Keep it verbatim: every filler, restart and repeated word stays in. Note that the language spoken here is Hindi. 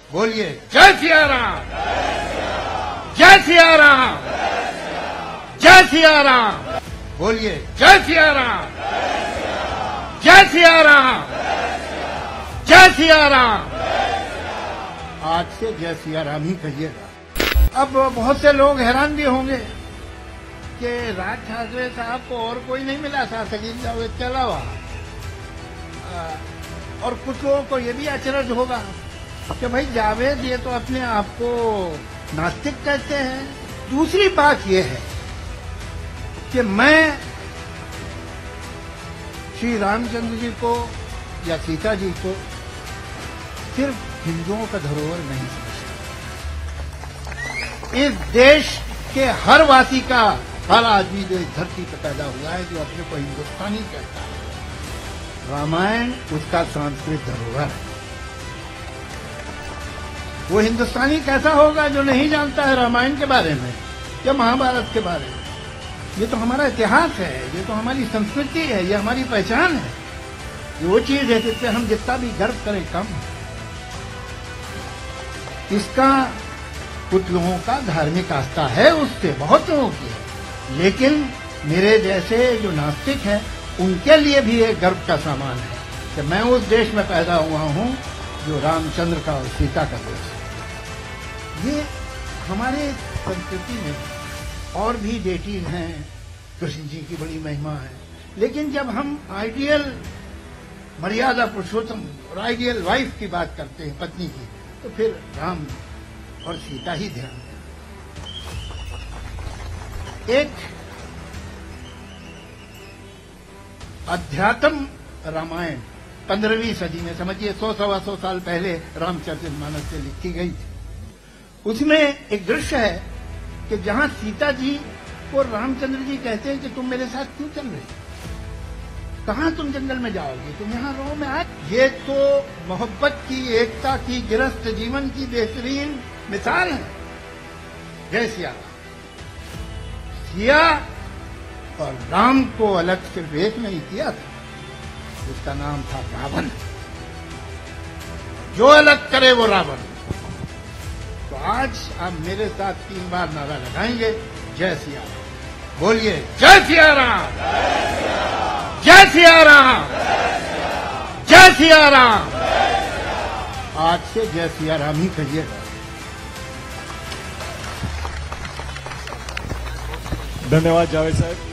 बोलिए जय सिया राम, जय सिया राम, जय सिया राम। बोलिए जय सिया राम, जय सिया राम, जय सिया राम। आज से जय सिया राम ही कहिएगा। अब बहुत से लोग हैरान भी होंगे कि राज ठाकरे साहब को और कोई नहीं मिला था सलीम जावेद के अलावा, और कुछ लोगों को ये भी अचरज होगा कि भाई जावेद ये तो अपने आप को नास्तिक कहते हैं। दूसरी बात यह है कि मैं श्री रामचंद्र जी को या सीता जी को सिर्फ हिंदुओं का धरोहर नहीं समझता। इस देश के हर वासी का, हर आदमी जो इस धरती पर पैदा हुआ है, जो अपने को हिंदुस्तानी कहता है, रामायण उसका सांस्कृतिक धरोहर है। वो हिंदुस्तानी कैसा होगा जो नहीं जानता है रामायण के बारे में या महाभारत के बारे में? ये तो हमारा इतिहास है, ये तो हमारी संस्कृति है, ये हमारी पहचान है। ये वो चीज है जिससे हम जितना भी गर्व करें कम है। इसका कुछ लोगों का धार्मिक आस्था है, उससे बहुत लोगों की है, लेकिन मेरे जैसे जो नास्तिक हैं उनके लिए भी एक गर्व का सामान है कि मैं उस देश में पैदा हुआ हूं जो रामचंद्र का और सीता का देश है। ये हमारे संस्कृति में और भी डेटीज हैं, कृष्ण जी की बड़ी महिमा है, लेकिन जब हम आइडियल मर्यादा पुरुषोत्तम और आइडियल वाइफ की बात करते हैं, पत्नी की, तो फिर राम और सीता ही ध्यान दें। एक अध्यात्म रामायण पंद्रहवीं सदी में, समझिए सौ सवा सौ साल पहले रामचरितमानस से लिखी गई थी। उसमें एक दृश्य है कि जहां सीता जी को रामचंद्र जी कहते हैं कि तुम मेरे साथ क्यों चल रहे, कहां तुम जंगल में जाओगे, तुम यहां रहो, मैं आज। ये तो मोहब्बत की, एकता की, गिरस्त जीवन की बेहतरीन मिसाल है। जय सिया राम। सिया और राम को अलग सिर्फ एक नहीं किया था, उसका नाम था रावण। जो अलग करे वो रावण। तो आज आप मेरे साथ तीन बार नारा लगाएंगे, जय सिया राम। बोलिए जय सिया राम, जय सिया राम, जय सिया राम। आज से जय सिया राम ही कहिएगा। धन्यवाद जावेद साहब।